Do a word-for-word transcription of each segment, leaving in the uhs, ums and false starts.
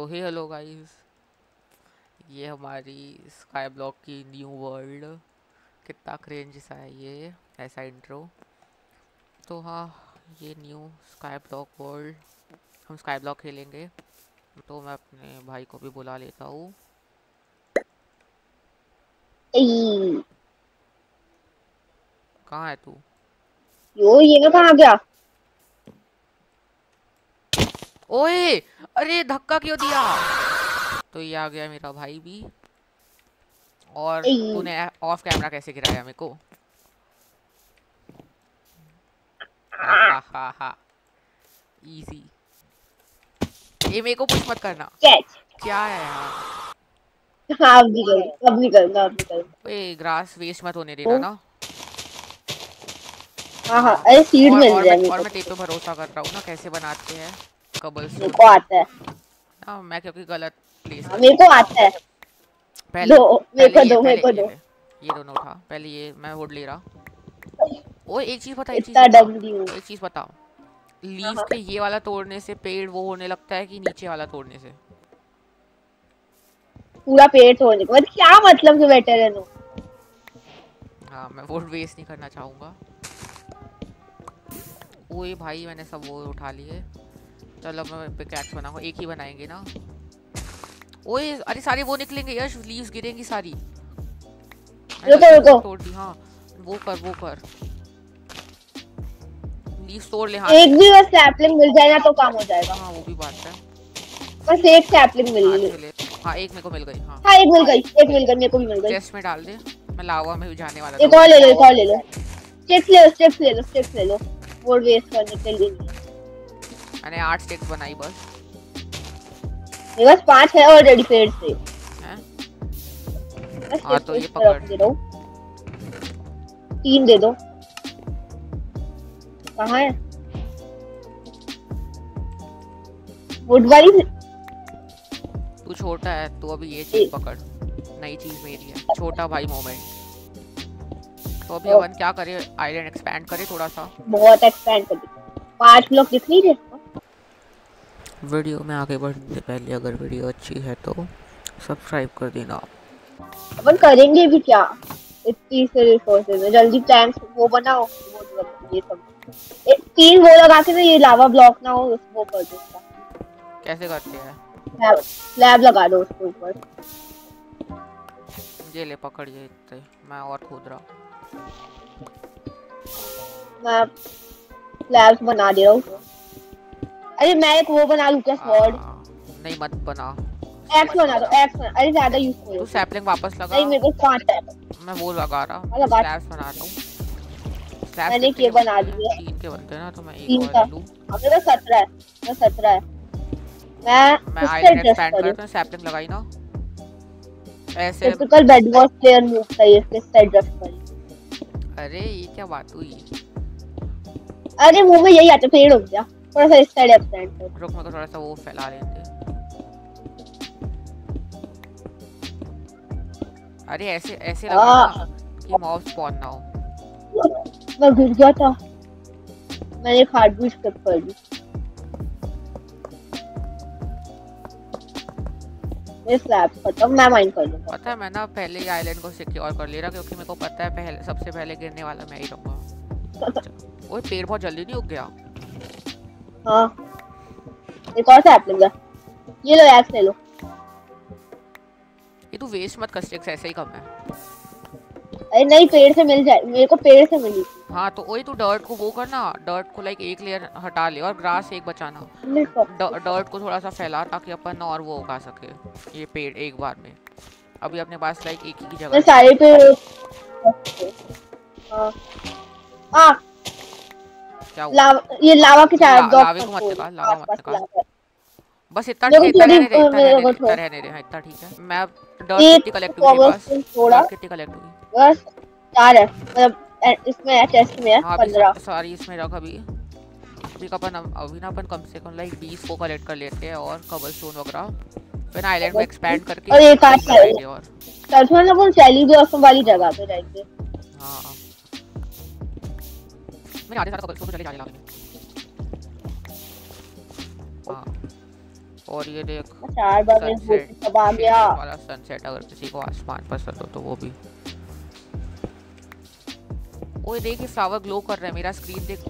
तो हे hello guys, ये हमारी स्काई ब्लॉक की न्यू वर्ल्ड। कितना क्रेंज सा है ये, ऐसा इंट्रो। तो हाँ, ये न्यू स्काई ब्लॉक वर्ल्ड, हम स्काई ब्लॉक खेलेंगे। तो मैं अपने भाई को भी बुला लेता हूँ। कहाँ है तू? यो ये ना कहाँ गया? ओए, अरे धक्का क्यों दिया? तो ये आ गया मेरा भाई भी। और तूने ऑफ कैमरा कैसे गिराया मेरे को? हा हा हा हा, इजी। ये मेरे को पुश मत करना। क्या है यार? हाँ, अब निकल अब निकलना अब निकलना ओए, ग्रास वेस्ट मत होने देना ना। हाँ हाँ, हाँ, अरे सीड और मिल और रहा मैं है मेरे और को। मैं तेरे पे भरोसा कर रहा हूँ ना, कैसे बनाते हैं मेरे कबलस्टोन। को आता है। हाँ, मैं क्योंकि गलत प्लेस हाँ, कर मेरे दिया को था आता है। पहले। दो मेरे पहले को ये दो मेरे पहले को ये दो ले, ये दोनों उठा। पहले ये मैं वुड ले रहा। ओए, एक चीज बता, एक चीज इतना बता, डम नहीं हूँ। एक चीज बता। हाँ लीफ हाँ, के ये वाला तोड़ने से पेड़ वो होने लगता है कि नीचे वाला तोड़ने से? पूरा पेड़ तोड़ने को मतलब क्या मतलब कि बेटर है नो। हाँ, मैं वुड वेस्ट नहीं करना चाहूँगा। ओए भाई, मैंने सब वो उठा लिए। चलो मैं पिकैक्स बनाऊंगा, एक ही बनाएंगे ना। ओए अरे, सारे वो निकलेंगे यश, लीव्स गिरेंगी सारी। मैंने रुको गलती से रुको, सब तोड़ दी। हाँ, वो कर वो कर, लीव्स तोड़ ले हाथ एक से। भी बस सैपलिंग मिल जाए ना तो काम हो जाएगा। हाँ, वो भी बात है। बस एक सैपलिंग मिल हाथ ली। से ले। हाँ, एक मेरे को मिल गई। हाँ, हाँ, एक मिल गई, एक मिल गई, मेरे को भी मिल गई। चेस्ट में डाल दे। मैं लावा में भी जाने वाला था एक और उधर ले से। लो, एक और ले लो। स्टिक्स ले लो, स्टिक्स ले लो, स्टिक्स ले लो। वुड वेस्ट करने के लिए नहीं है। मैंने आठ स्टिक्स बनाई बस। मेरे पास पांच है ऑलरेडी पेड़ से। हैं? बस हाँ, स्टिक्स तो ये इस पकड़। तरफ दे दो। तीन दे दो। कहाँ है वुड वाली? तू छोटा है, तू अभी ये चीज पकड़। नई चीज मेरी है, छोटा भाई मोमेंट। तो अभी अपन क्या करें? आइलैंड एक्सपैंड करें थोड़ा सा। बहुत एक्सपेंड कर दी। पांच ब्लॉक दिख नहीं रहे। वीडियो में आगे बढ़ने से पहले अगर वीडियो अच्छी है तो सब्सक्राइब कर देना। अपन करेंगे भी क्या इतनी से रिसोर्सेज में? जल्दी प्लान्स वो बनाओ, वो ये सब ए, तीन वो लगा के ना, ये लावा ब्लॉक ना हो वो कर दो उसका। कैसे करते हैं? लैब लैब लगा दो उसके ऊपर। ये ले पकड़, ये इतने मैं और खोद रहा। मैं लैब्स बना दे रहा हूँ। अरे मैं एक वो बना लूँ क्या, स्वॉर्ड? नहीं मत बना। एक्स बना दो, एक्स बना। अरे ज्यादा यूजफुल है। तू सैपलिंग वापस लगा। नहीं, मेरे को पांच है। मैं वो लगा रहा, लगा। स्लैब्स बना रहा हूँ। स्लैब्स मैंने कितने ये के बना बनते हैं? दिए तीन के बनते हैं ना, तो मैं एक तीन और का। ले लूँ। अब मेरा सत्रह है, मेरा सत्रह है। मैं मैं किससे आइलैंड एडजस्ट एक्सपैंड करूँ? करता हूँ, सैपलिंग लगाई ना ऐसे। टिपिकल बेडवॉर्स प्लेयर मूव चाहिए, किससे एडजस्ट करूँ? अरे ये क्या बात हुई? अरे मुंह में यही आता, पेड़ हो गया। थोड़ा सा इस साइड एक्सटेंड कर। रुक, मेरे को थोड़ा सा वो फैला लेते। अरे ऐसे ऐसे लगाना कि मॉब स्पॉन ना हो। मैं गिर गया था, मैंने एक हार्डबीट स्किप कर दी। ये स्लैब खत्म, मैं माइन कर लूंगा। पता है, मैं ना पहले ही आइलैंड को सिक्योर कर ले रहा, क्योंकि मेरे को पता है पहले सबसे पहले गिरने वाला मैं ही रहूंगा। ओए, पेड़ बहुत जल्दी नहीं उग गया? हाँ, एक और सैपलिंग है। ये लो, एक्स ले लो। ये तू वेस्ट मत कर, स्टिक्स ऐसे ही कम है। अरे नहीं, पेड़ से मिल जाए, मेरे को पेड़ से मिली। हाँ, तो वही तू डर्ट को वो करना, डर्ट को लाइक एक लेयर हटा ले और ग्रास एक बचाना। डर्ट को थोड़ा सा फैला ताकि अपन और वो उगा सके ये पेड़ एक बार में। अभी अपने पास लाइक एक ही की जगह सारे पेड़। हाँ, क्या हुआ? लावा, ये लावा के चार ला, लावे को मत निकाल, लावा मत निकाल। बस इतना ठीक है, इतना रहने दे, इतना रहने दे, इतना रहने दे। हाँ, इतना ठीक है। मैं डर्ट कितनी कलेक्ट हुई मेरे पास? डर्ट कितनी कलेक्ट हुई? बस चार है, मतलब इसमें चेस्ट में है पंद्रह। सारी इसमें रख अभी। अभी अपन अभी ना अपन कम से कम लाइक बीस को कलेक्ट कर लेते हैं और कबलस्टोन वगैरह, फिर आइलैंड को एक्सपैंड करके और एक आठ लगाएंगे। और सच में ना चैली ब्लॉसम वाली जगह पे रहेंगे। हाँ, मैंने आधे सारा कबलस्टोन चले जाने लगा। हाँ, और ये देख चार बार में सनसेट, सब आ गया वाला सनसेट, अगर किसी को आसमान पसंद हो तो वो भी। ओए देख ये फ्लावर ग्लो कर रहा है, मेरा स्क्रीन देख।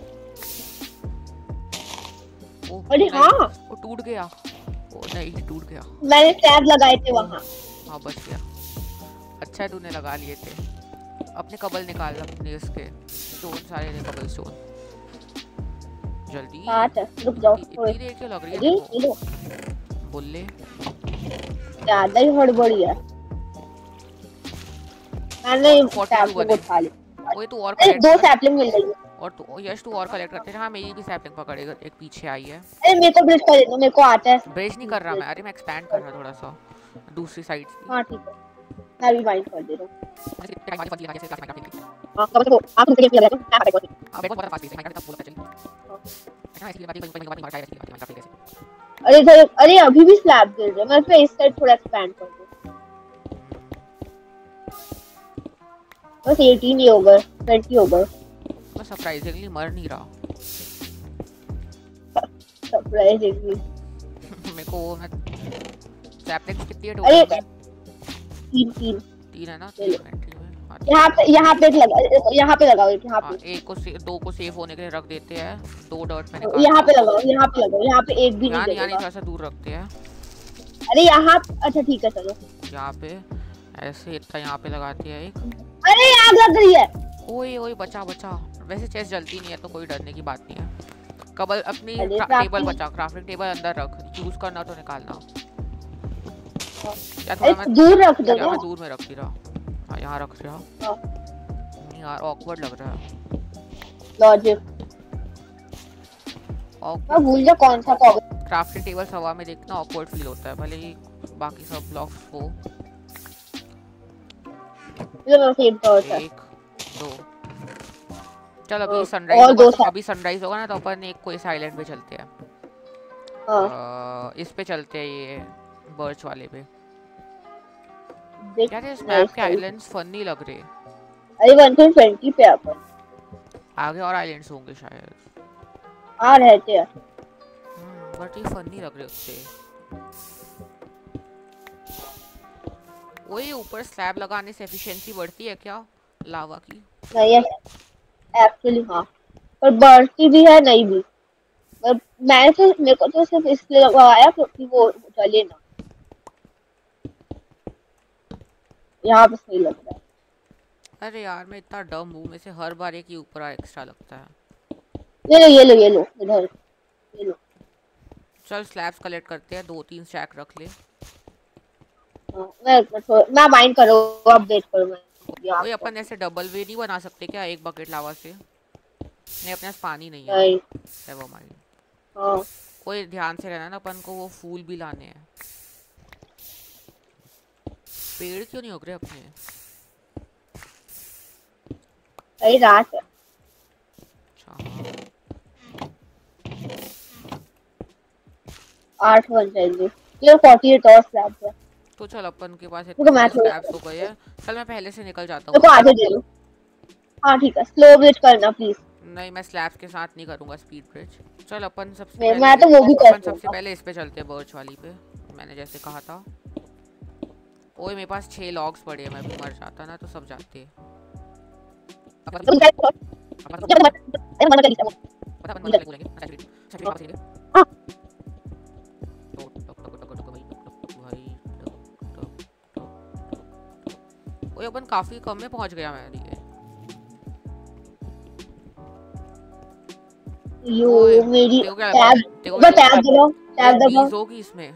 ओ अरे हाँ वो टूट गया। ओ नहीं टूट गया, मैंने टैब लगाए थे वहाँ। हाँ बच गया। अच्छा है तूने लगा लिए थे। अपने कबल निकाल अपने इसके स्टोन सारे ने, कबल स्टोन जल्दी। रुक जाओ, इतनी देर क्यों लग रही है देखो। बोले ज्यादा ही हड़बड़ी है। मैंने सैपलिंग उठा ली। ओए तू और कलेक्ट दो सैपलिंग मिल गई। और तू यश तू और कलेक्ट करते हैं। हाँ मेरी भी सैपलिंग पकड़ेगा, एक पीछे आई है। अरे मेरे को ब्रिज कर दो, मेरे को आता है। ब्रिज नहीं कर रहा मैं, अरे मैं एक्सपैंड कर रहा थोड़ा सा दूसरी साइड से। हां ठीक है, मैं भी बाइंड कर दे रहा हूं। हां कब तक आप मुझे क्या लगा क्या करेगा। हां बहुत बहुत फास्ट है, मैं बोलता चलिए। अच्छा ऐसी बात कोई बात नहीं मार जाएगा कैसे। अरे इधर, अरे अभी भी स्लैब गिर रहा है। मैं फिर इस साइड थोड़ा एक्सपैंड कर दूं। बस अठारह ही होगा, बीस होगा। मैं सरप्राइजिंगली मर नहीं रहा। सरप्राइजिंगली मेरे को वो मैं सैपलिंग कितनी है टोटल? अरे तीन तीन तीन है ना, तीन इन्वेंटरी में। यहाँ पे यहाँ पे लगा, यहाँ पे लगाओ, यहाँ पे एक को से, दो को सेव होने के लिए रख देते हैं। दो डॉट मैंने यहाँ पे लगाओ, यहाँ पे लगाओ, यहाँ पे एक भी नहीं लगेगा। यहाँ थोड़ा सा दूर रखते हैं। अरे यहाँ, अच्छा ठीक है चलो। यहाँ पे ऐसे इतना यहाँ पे लगाते हैं एक। अरे आग लग रही है। ओए ओए बचा बचा। वैसे चेस्ट जलती नहीं है तो कोई डरने की बात नहीं है। कबल अपनी टेबल बचा, क्राफ्टिंग टेबल अंदर रख, यूज करना तो निकालना। या थोड़ा मैं दूर रख दो ना, मैं दूर में रख रहा। हां यहां रख रहा। नहीं यार ऑकवर्ड लग रहा है। लॉजिक मैं भूल गया कौन सा कॉबल। क्राफ्टिंग टेबल हवा में देखना ऑकवर्ड फील होता है, भले ही बाकी सब ब्लॉक्स को। चलो सेम तो होता है। एक दो चल अभी सनराइज होगा, अभी सनराइज होगा ना तो अपन एक कोई आइलैंड पे चलते हैं। हां इस पे चलते हैं, ये बर्च वाले पे। क्या है स्नैप के आइलैंड्स फनी लग रहे। अरे एक सौ बीस पे अपन आगे और आइलैंड्स होंगे शायद। आ रहते हैं बट ये फनी लग रहे उससे। ओए ऊपर स्लैब लगाने से एफिशिएंसी बढ़ती है क्या लावा की? नहीं एक्चुअली हाँ, पर बढ़ती भी है नहीं भी। पर मैं तो मेरे को तो सिर्फ इसलिए लगाया क्योंकि वो जले ना, यहाँ पे सही लग रहा है। अरे यार मैं इतना डम हूँ, में से हर बार एक ही ऊपर एक्स्ट्रा लगता है। ये लो ये लो ये लो इधर ये लो। चल स्लैब्स कलेक्ट करते हैं, दो तीन स्टैक रख ले। मैं मैं माइंड करो, अपडेट करो। मैं ओए अपन ऐसे डबल वे नहीं बना सकते क्या एक बकेट लावा से? नहीं अपने पास पानी नहीं है। नहीं नेवर माइंड। हां कोई ध्यान से रहना ना, अपन को वो फूल भी लाने हैं। पेड़ क्यों नहीं उग रहे अपने? अरे रात है। अच्छा आठ बन जाएंगे। ये अड़तालीस और स्लैब है तो चल अपन के पास इतने स्लैब्स तो गए हैं। चल मैं पहले से निकल जाता हूँ। देखो आगे दे दो। हाँ ठीक है, स्लो ब्रिज करना प्लीज। नहीं मैं स्लैब्स के साथ नहीं करूँगा स्पीड ब्रिज। चल अपन सबसे पहले मैं तो वो भी अपन सबसे पहले इस पे चलते हैं, बर्च वाली पे, मैंने जैसे कहा था। ओए मेरे पास छह लॉग्स पड़े हैं, मैं भी मर जाता ना तो सब जाते हैं। ओए अपन काफी कम में पहुंच गया मैं। यो मेरी टैब टैब टैब दबाओ, टैब दबाओ। बीस होगी इसमें,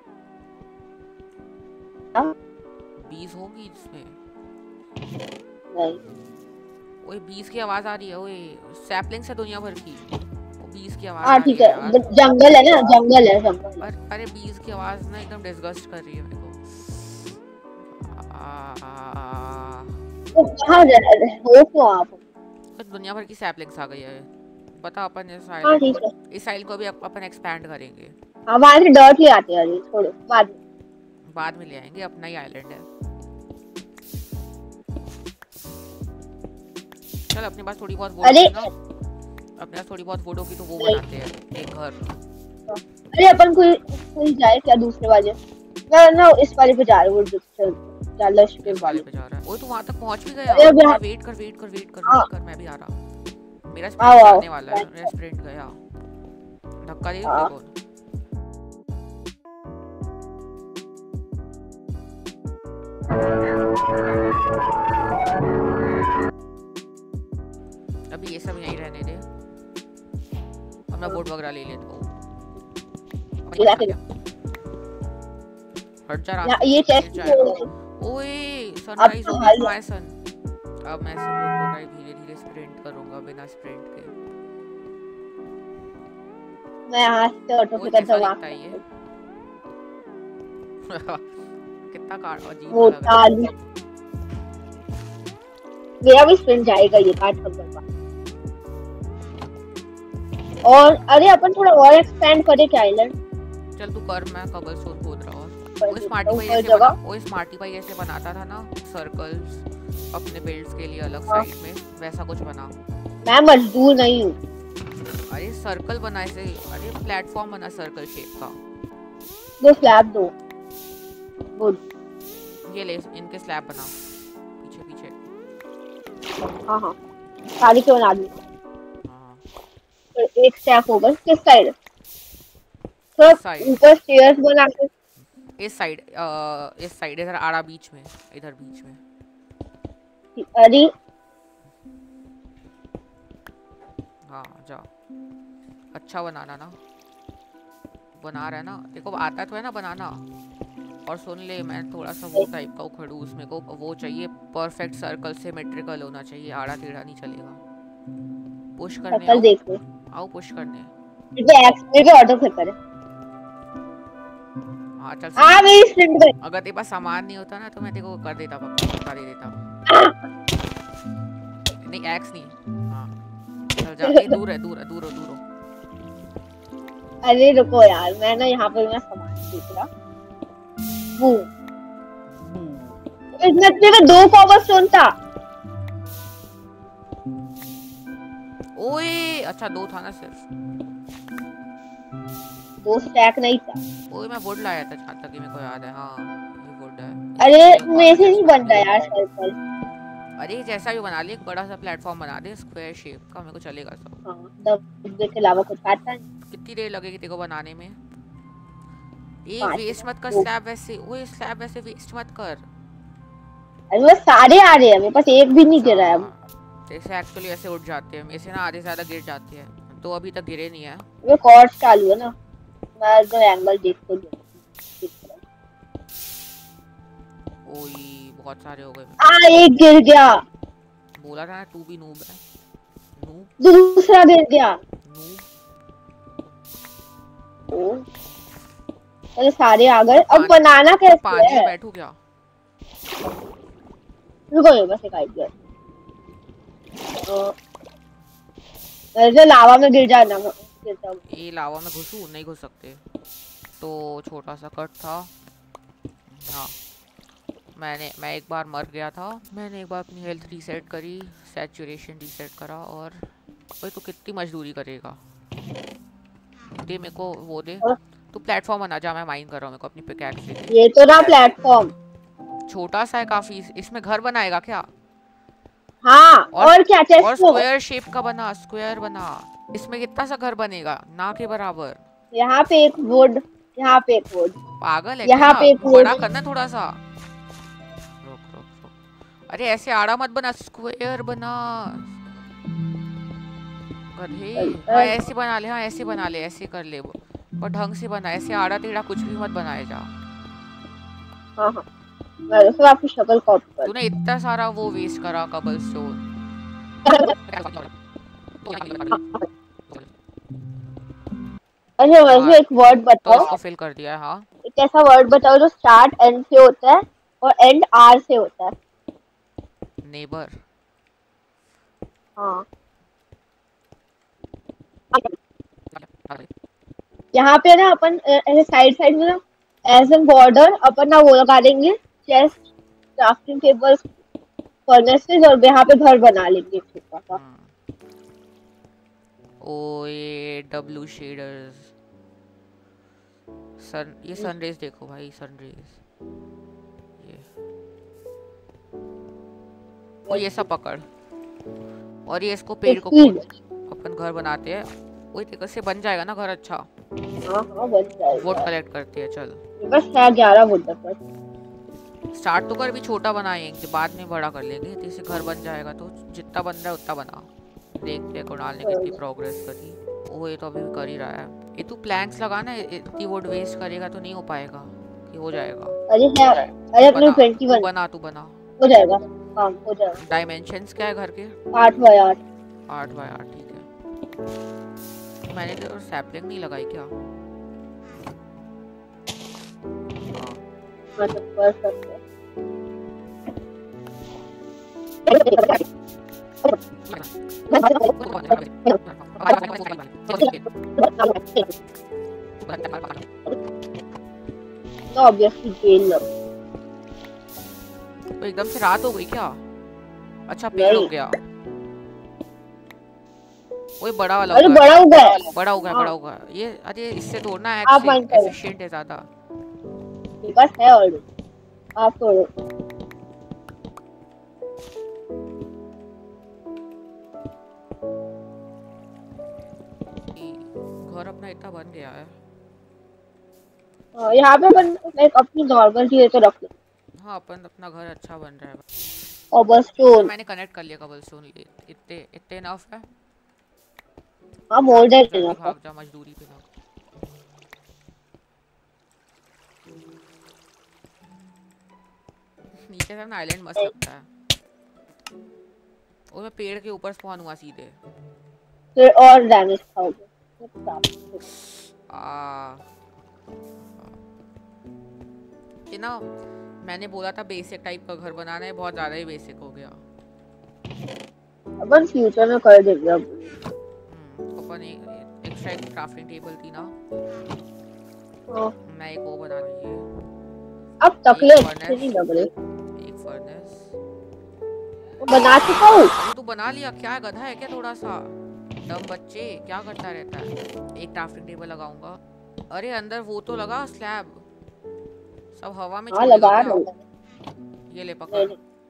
बीस होगी इसमें। नहीं ओए बीस की आवाज आ रही है। ओए सैपलिंग से दुनिया भर की बीस की आवाज। हां ठीक है, जंगल है ना, जंगल है जंगल। अरे अरे बीस की आवाज ना एकदम डिसगस्ट कर रही है मेरे को। तो कहां जा रहे हो क्यों आप? तो दुनिया भर की सैपलिंग्स आ गई है। बता अपन इस हाँ, आइलैंड इस आइलैंड को भी अपन एक्सपैंड करेंगे। हां वहां से डर्ट ले आते हैं, छोड़ो बाद में बाद में ले आएंगे, अपना ही आइलैंड है। चल अपने पास थोड़ी बहुत वुड है ना, अपने पास थोड़ी बहुत वुड होगी तो वो बनाते हैं एक घर। अरे अपन कोई कोई जाए क्या दूसरे वाले? मैं ना इस वाले पे जा रहा हूँ, चल चल इस पे वाले पे जा रहा है। ओए तू वहां तक पहुंच भी गया? अरे अभी हाँ। वेट कर वेट कर वेट कर हाँ। वेट कर, मैं भी आ रहा। मेरा आओ स्प्रिंट आओ आने वाला है, मेरा स्प्रिंट गया। धक्का दे हाँ। देखो। अभी ये सब यहीं रहने दे और मैं बोट वगैरह ले लेता हूँ। हट जा रास्ते ये से, चेस्ट गिर जाएगा। ओए सनराइज हो गया माय सन। अब मैं से बोट वगैरह धीरे धीरे स्प्रिंट करूंगा बिना स्प्रिंट के। मैं यहाँ से ऑटो पे करता हूँ। कितना काट अजीब सा लग रहा है। मेरा भी स्प्रिंट जाएगा ये काट कर। और अरे अपन थोड़ा और एक्सपेंड करें क्या आइलैंड? चल तू कर, मैं कबलस्टोन खोद रहा हूँ। वो स्मार्टी भाई ऐसे बना, वो स्मार्टी भाई ऐसे बनाता था ना सर्कल्स अपने बिल्ड्स के लिए अलग साइड में, वैसा कुछ बना। मैं मजदूर नहीं हूँ। अरे सर्कल बना ऐसे, अरे प्लेटफॉर्म बना सर्कल शेप का। वो स्लैब दो। गुड। ये ले इनके स्लैब बना पीछे पीछे। हाँ हाँ सारी क्यों बना दी? एक स्टैक होगा किस साइड? तो ऊपर स्टेयर्स बना के इस साइड, इस साइड इधर आड़ा बीच में, इधर बीच में। अरे हाँ जा, अच्छा बनाना ना, बना रहा है ना, देखो आता तो है ना बनाना। और सुन ले, मैं थोड़ा सा वो टाइप का उखड़ू, उसमें को वो चाहिए परफेक्ट सर्कल, सिमेट्रिकल होना चाहिए, आड़ा टेढ़ा नहीं चलेगा। पुश करने आओ, देखो आओ पुश करने। ये एक्स पे भी ऑटो क्लिक करे। हाँ चल। हाँ मेरी स्प्रिंट गई। अगर तेरे पास सामान नहीं होता ना तो मैं तेरे को कर देता, पक्का दे देता। नहीं एक्स नहीं। हाँ चल जा, ए, दूर है दूर है दूर है दूर है। अरे रुको यार, मैं ना यहाँ पे मैं सामान देख रहा। वो इतने में दो कॉबलस्टोन था। ओए अच्छा दो था ना सिर्फ, दो स्टैक नहीं था। ओए मैं वुड लाया था जहाँ तक मेरे को याद है। हाँ ये वुड है। अरे मेरे से नहीं बन रहा यार सर्कल। अरे जैसा भी बना ले, एक बड़ा सा प्लेटफॉर्म बना दे स्क्वायर शेप का, मेरे को चलेगा सब। हाँ दब के अलावा कुछ आता नहीं। कितनी देर लगेगी तेरे को बनाने में? ये वेस्ट मत कर स्लैब वैसे, ओए स्लैब वैसे वेस्ट मत कर। अरे वो सारे आ रहे हैं, मेरे पास एक भी नहीं गिरा है। जैसे एक्चुअली ऐसे उठ जाते हैं, ऐसे ना आधे से ज्यादा गिर जाते हैं, तो अभी तक गिरे नहीं है। वो कॉर्ड्स चालू है ना, मैं जो एंगल देख तो ओए बहुत सारे हो गए। आ एक गिर गया। बोला था ना तू भी नूब है। नूब दूसरा गिर गया। नूब ओ अरे सारे आ गए। अब बनाना कैसे है? पानी में बैठू क्या? रुको बस एक आइडिया। तो लावा में गिर जाना, गिरता ये लावा में घुसूं? नहीं घुस सकते, तो छोटा सा कट था। हाँ मैंने मैं एक बार मर गया था, मैंने एक बार अपनी हेल्थ रीसेट करी, सैचुरेशन रीसेट करा। और भाई तो कितनी मजदूरी करेगा? दे मेरे को वो दे। तू प्लेटफॉर्म बना जा, मैं माइन कर रहा हूँ, मेरे को अपनी पिकैक्स दे। ये तो ना प्लेटफॉर्म छोटा सा है काफी, इसमें घर बनाएगा क्या? हाँ और, और क्या चेस्ट और स्क्वायर शेप का बना, स्क्वायर बना। इसमें कितना सा घर बनेगा? ना के बराबर। यहाँ पे एक वुड, यहाँ पे एक वुड। पागल है यहाँ पे एक बड़ा करना थोड़ा सा। रुक रुक रुक, अरे ऐसे आड़ा मत बना, स्क्वायर बना गधे। हाँ ऐसे बना ले, हाँ ऐसे बना ले, ऐसे कर ले, और ढंग से बना, ऐसे आड़ा टेढ़ा कुछ भी मत बनाए जा। हाँ हाँ मैं तो आपकी शक्ल कॉपी कर। तूने इतना सारा वो वेस्ट करा कबलस्टोन। अच्छा वैसे एक वर्ड बताओ। तो इसको फिल कर दिया। हाँ एक ऐसा वर्ड बताओ जो स्टार्ट एन से होता है और एंड आर से होता है। नेबर। हाँ यहाँ पे ना अपन ऐसे साइड साइड में ना एज एन बॉर्डर अपन ना वो लगा देंगे, चेस्ट, क्राफ्टिंग टेबल, फर्नेसेस, और यहाँ पे घर बना लेंगे छोटा सा। ओए डब्ल्यू शेडर्स सन ये सनरेज देखो भाई, सनरेज ये वो ये सब पकड़, और ये इसको पेड़ को अपन घर बनाते हैं। वही देखो से बन जाएगा ना घर अच्छा। हाँ हाँ बन जाएगा। वोट कलेक्ट करते हैं चल। बस है ग्यारह वोट तक। स्टार्ट तो कर भी छोटा बनाएंगे, बाद में बड़ा कर लेंगे। जैसे घर बन जाएगा तो जितना बन रहा है उतना बना। देखते हैं कुणाल ने कितनी प्रोग्रेस करी। वो ये तो अभी कर ही रहा है। ये तू प्लैंक्स लगाना, इतनी वोट वेस्ट करेगा तो नहीं हो पाएगा कि हो जाएगा। अरे यार अरे अपने इक्कीस बना तू बना हो जाएगा। हाँ हो जाएगा। डायमेंशंस क्या है घर के? आठ बाय आठ। आठ बाय आठ ठीक है। मैंने तो सैपलिंग नहीं लगाई क्या? हाँ तो कर सकते हैं। तो ऑब्वियसली जेल लो। तो एकदम से रात हो गई क्या? अच्छा पेड़ हो गया। वो बड़ा वाला अरे बड़ा हो गया बड़ा हो गया बड़ा हो गया ये। अरे इससे तोड़ना है, एफिशिएंट है ज्यादा। मेरे पास है ऑलरेडी, आप तोड़ो। घर अपना इतना बन गया है। हाँ यहाँ पे अपन लाइक अपनी नॉर्मल चीजें तो रख ले। हाँ अपन अपना घर अच्छा बन रहा है। और बस तो मैंने कनेक्ट कर लिया कबलस्टोन। इतने इतने इनफ है। हाँ मोर देन इनफ। भाग जा मजदूरी पे भाग। नीचे से ना आइलैंड मस्त लगता है। और मैं पेड़ के ऊपर स्पॉन हुआ सीधे। फिर और डैमेज खाओगे। आ ये ना मैंने बोला था बेसिक टाइप का घर बनाना है, बहुत ज्यादा ही बेसिक हो गया। अपन फ्यूचर में कर देंगे अब। अपन एक एक्स्ट्रा एक क्राफ्टिंग टेबल थी ना। हाँ मैं एक वो बना रही है। अब तकले अच्छे नहीं लग रहे। एक फर्नेस बना चुका हूँ। तू बना लिया क्या? गधा है क्या थोड़ा सा? डम बच्चे क्या करता रहता है? एक क्राफ्टिंग टेबल लगाऊंगा। अरे अंदर वो तो लगा स्लैब, सब हवा में हाँ लगा रहा हूँ। ये ले पकड़।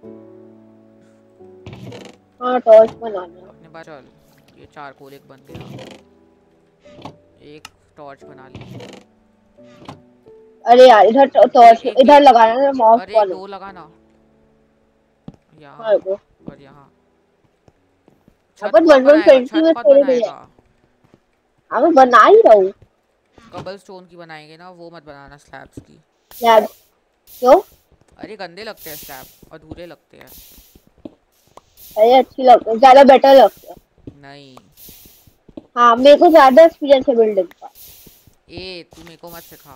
हाँ टॉर्च बनाना अपने पास। चल ये चारकोल एक बन गया। एक टॉर्च बना ली। अरे यार इधर टॉर्च इधर लगाना है माउस। अरे दो लगाना यहाँ और यहाँ। अपन वन वन ट्वेंटी में थोड़ी देर अब बना ही रहा हूँ। कबलस्टोन की बनाएंगे ना, वो मत बनाना स्लैब्स की। स्लैब क्यों? अरे गंदे लगते हैं स्लैब, अधूरे लगते हैं। अरे अच्छी लगती है, ज्यादा बेटर लगती है। नहीं हाँ मेरे को ज्यादा एक्सपीरियंस है बिल्डिंग का। ए तू मेरे को मत सिखा।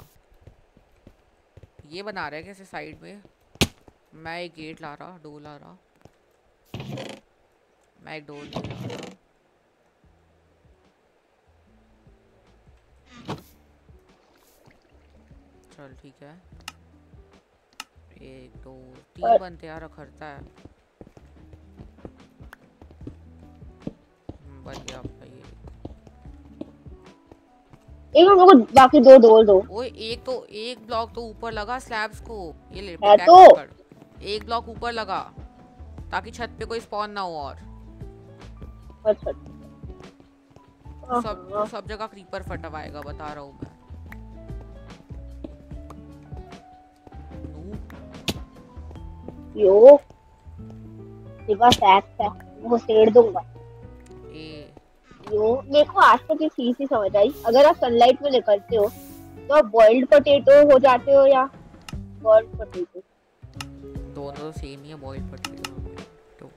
ये बना रहा है कैसे साइड में? मैं एक गेट ला रहा, डोर ला रहा। मैं एक डोर ला रहा। चल ठीक है। एक दो तीन बनते यार, खर्चा है। बन गया आपका ये। एक मेरे को बाकी दो डोर दो। ओए एक तो एक ब्लॉक तो ऊपर लगा स्लैब्स को। ये ले है तो एक ब्लॉक ऊपर लगा ताकि छत पे कोई स्पॉन ना हो। और अच्छा सब सब जगह क्रीपर फटवाएगा, बता रहा हूँ मैं। यो ये बस फैक्ट है, वो शेड दूंगा। ए यो मेरे को आज तक ये चीज ही समझ आई, अगर आप सनलाइट में निकलते हो तो आप बॉइल्ड पोटैटो हो जाते हो या बॉइल्ड पोटैटो? दोनों सेम ही है, बॉइल्ड पोटैटो। तो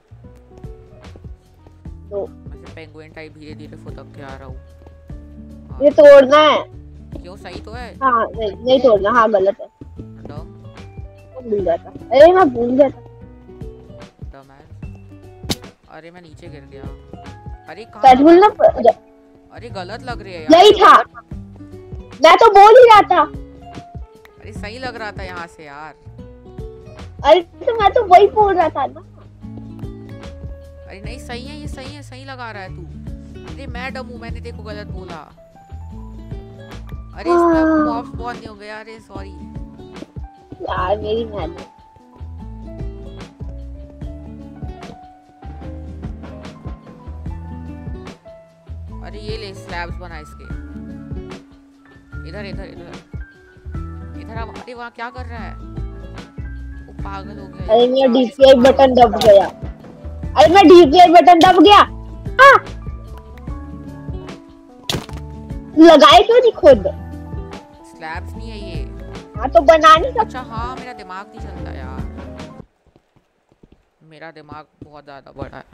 तो मैं पेंगुइन टाइप धीरे धीरे फुदक के आ रहा हूँ। ये तोड़ना है। क्यों? सही तो है। हाँ नहीं नहीं तोड़ना, हाँ गलत है। डम भूल गया था। अरे मैं भूल गया था। डम है। अरे मैं नीचे गिर गया। अरे कहाँ? भूलना। अरे गलत लग रही है यार। यही था, मैं तो बोल ही रहा था। अरे सही लग रहा था यहाँ से यार। अरे तो मैं तो वही बोल रहा था ना। अरे नहीं सही है, ये सही है, सही लगा रहा है तू। अरे मैं डम हूँ, मैंने देखो गलत बोला। अरे इसमें मॉब्स बहुत नहीं हो गया, अरे सॉरी यार मेरी मेहनत। अरे ये ले स्लैब्स बना इसके, इधर इधर इधर इधर। अब अरे वहाँ क्या कर रहा है, वो पागल हो गया। अरे मेरा डीपीआई बटन दब गया, अरे मैं डीपीआई बटन दब गया। हाँ लगाए क्यों नहीं खुद? स्लैब्स नहीं है ये। हाँ तो बना नहीं सकता। अच्छा हाँ मेरा दिमाग नहीं चलता यार, मेरा दिमाग बहुत ज्यादा बड़ा है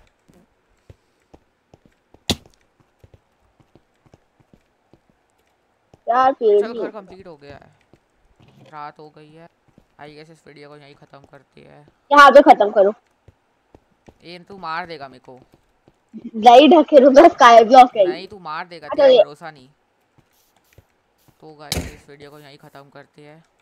यार। चल घर कंप्लीट हो गया है, रात हो गई है। आई गेस इस वीडियो को यहीं खत्म करते हैं। यहाँ पे खत्म करो। ये तू मार देगा मेरे को। नहीं ढकेलूंगा, स्काई ब्लॉक है। नहीं तू मार देगा, तेरा भरोसा नहीं। तो गाइस इस वीडियो को यहीं खत्म करते हैं।